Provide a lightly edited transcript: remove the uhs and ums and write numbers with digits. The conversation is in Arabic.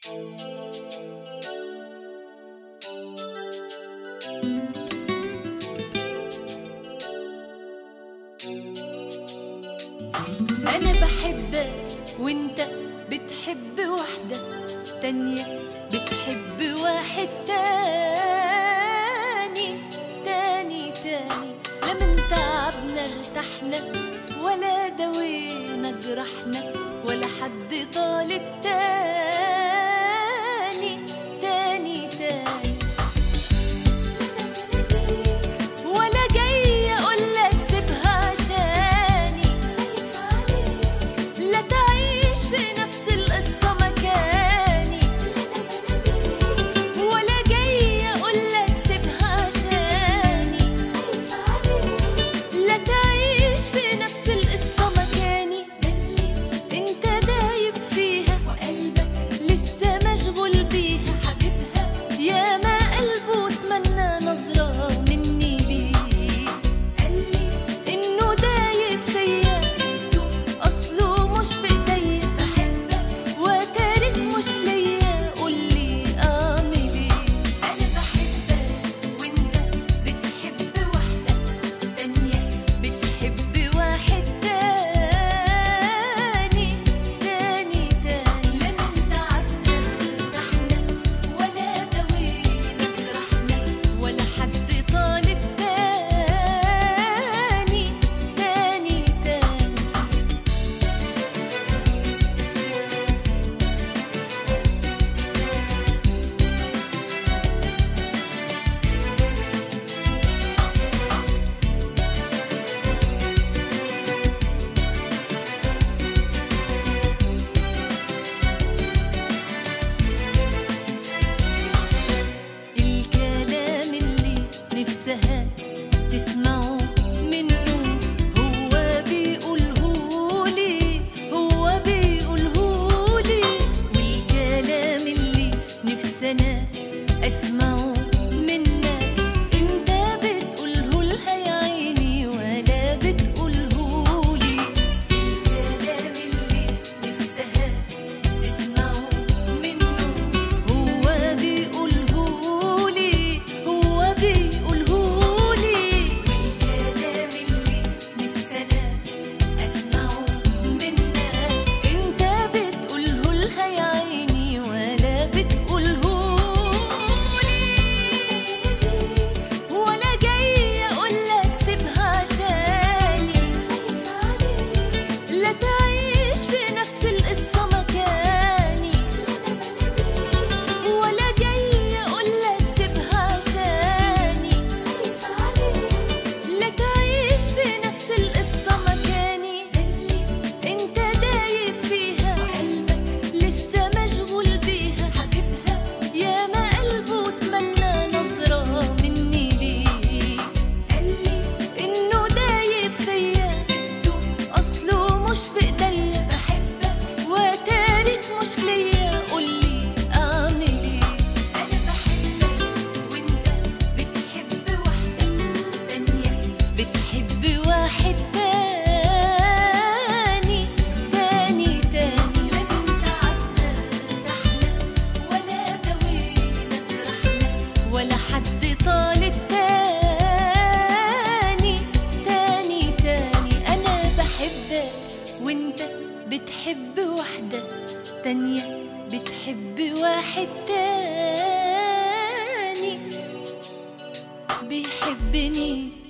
أنا بحبك وأنت بتحب واحدة تانية بتحب واحد تاني تاني تاني. لا من تعبنا ارتحنا ولا دوينا جرحنا ولا حد طال التاني تاني تاني. ولا جاي أقولك سيبها عشاني، لا تعيش في نفس القصة مكاني. ولا جاي أقولك سيبها عشاني، لا تعيش في نفس القصة مكاني. انت دايب فيها وقلبك لسه مشغول بيها حبيبها، يا ما قلبه اتمنى نظرة مني ليه. قالي انه دايب فيا سبته اصله مش بايديا، بحبك وتارك مش ليا قولي اعمل ايه. انا بحبك وانت بتحب واحدة تانية بتحب واحد تاني تاني تاني. لا من تعبنا ارتحنا ولا دوينا جرحنا ولا حد طال التاني تاني تاني. الكلام اللي نفسها تسمعه منه هو بيقولهولي هو بيقولهولي. والكلام اللي نفسنا اسمعه منك انت بتقوله لها يا عيني ولا بتقولهولي. الكلام اللي نفسها تسمعه منه هو بيقولهولي هو بيقولهولي. والكلام اللي نفسنا اسمعه منك انت بتقوله لها يا عيني ولا بتقولهولي. ولا جاي اقولك سيبها عشاني، لا تعيش في نفس القصة مكاني. ولا جاي اقولك سيبها عشاني، لا تعيش في نفس القصة مكاني. انت دايب فيها وقلبك لسه مشغول بيها حبيبها، يا ما قلبه اتمنى نظرة مني ليه. قالي انه دايب فيا سبته اصله مش بايديا، بحبك وتارك مش ليا قولي اعمل ايه. انا بحبك وانت بتحب واحدة تانية بتحب واحد تاني تاني تاني. لا من تعبنا ارتحنا ولا دوينا جرحنا ولا حد طال التاني تاني تاني. انا بحبك وانت بتحب واحدة تانية بتحب واحد تاني بيحبني